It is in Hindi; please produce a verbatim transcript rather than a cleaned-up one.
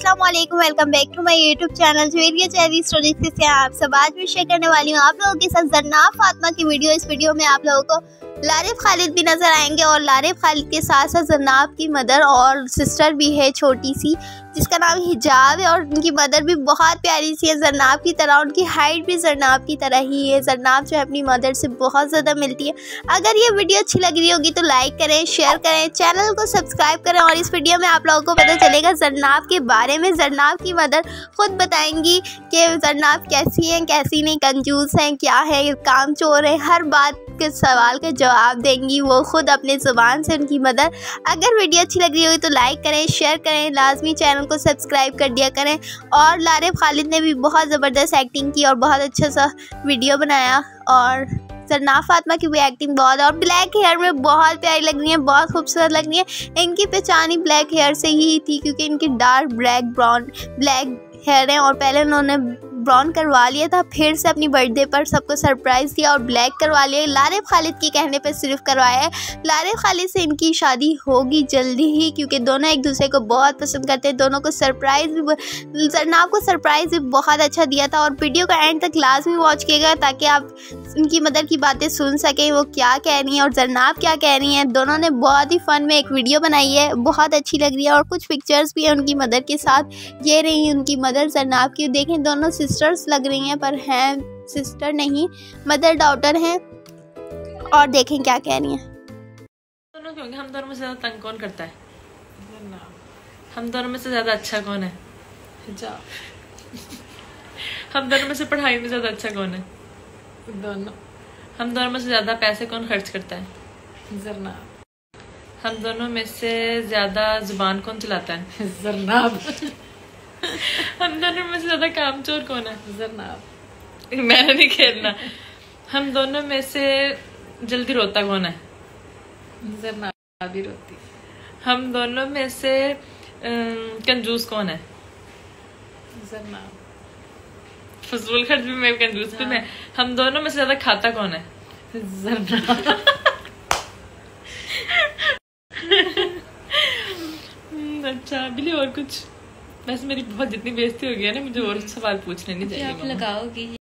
अस्सलाम वालेकुम, welcome back to my YouTube channel Juveria cherry stories से आप सब। आज मैं शेयर करने वाली हूँ आप लोगों के साथ जरनाब फातिमा की वीडियो। इस वीडियो में आप लोगों को लारिफ खालिद भी नजर आएंगे और लारिफ खालिद के साथ साथ जरनाब की मदर और सिस्टर भी है छोटी सी, जिसका नाम हिजाब है और उनकी मदर भी बहुत प्यारी सी है जरनाब की तरह। उनकी हाइट भी जरनाब की तरह ही है। जरनाब जो है अपनी मदर से बहुत ज़्यादा मिलती है। अगर ये वीडियो अच्छी लग रही होगी तो लाइक करें, शेयर करें, चैनल को सब्सक्राइब करें। और इस वीडियो में आप लोगों को पता चलेगा जरनाब के बारे में। जरनाब की मदर खुद बताएंगी कि जरनाब कैसी है, कैसी नहीं, कंजूस हैं, क्या है, काम चोर है, हर बात के सवाल का जवाब देंगी वो खुद अपने ज़ुबान से उनकी मदर। अगर वीडियो अच्छी लग रही होगी तो लाइक करें, शेयर करें, लाजमी चैनल को सब्सक्राइब कर दिया करें। और लारिफ खालिद ने भी बहुत ज़बरदस्त एक्टिंग की और बहुत अच्छा सा वीडियो बनाया। और जरनाब फातिमा की भी एक्टिंग बहुत है और ब्लैक हेयर में बहुत प्यारी लग रही है, बहुत खूबसूरत लग रही है। इनकी पहचान ही ब्लैक हेयर से ही थी क्योंकि इनकी dark black brown black hair है और पहले उन्होंने ब्राउन करवा लिया था, फिर से अपनी बर्थडे पर सबको सरप्राइज़ दिया और ब्लैक करवा लिया। लारिफ खालिद के कहने पे सिर्फ करवाया है। लारिफ खालिद से इनकी शादी होगी जल्दी ही क्योंकि दोनों एक दूसरे को बहुत पसंद करते हैं। दोनों को सरप्राइज़ भी, जरनाब को सरप्राइज़ भी बहुत अच्छा दिया था। और वीडियो का एंड तक लाजमी वॉच कीजिएगा ताकि आप उनकी मदर की बातें सुन सकें, वो क्या कह रही हैं और जरनाब क्या कह रही हैं। दोनों ने बहुत ही फ़न में एक वीडियो बनाई है, बहुत अच्छी लग रही है। और कुछ पिक्चर्स भी हैं उनकी मदर के साथ। ये रही उनकी मदर जरनाब की। देखें दोनों सिस्टर्स लग रही हैं पर हैं सिस्टर नहीं, मदर डॉटर हैं। और देखें क्या कह रही हैं। दोनों क्योंकि हम दोनों में से ज्यादा तंग कौन करता है? हम दोनों में से ज्यादा अच्छा कौन है? हिजाब। हम दोनों में से पढ़ाई में ज्यादा अच्छा कौन है? दोनों। हम दोनों में से ज्यादा पैसे कौन खर्च करता है? जरनाब। हम दोनों में से ज्यादा जुबान कौन चलाता है? जरनाब। हम दोनों में से ज्यादा कामचोर कौन है? जरनाब। मैंने नहीं खेलना। हम दोनों में से जल्दी रोता कौन है? जरनाब भी रोती। हम दोनों में से कंजूस कौन है? जरनाब। फजूल खर्च भी मैं, कंजूस भी मैं। हम दोनों में से ज्यादा खाता कौन है? जरनाब। अच्छा बिल्ली, और कुछ? वैसे मेरी बहुत जितनी बेइज्जती हो गई है ना, मुझे और सवाल पूछने नहीं चाहिए। आप लगाओगी।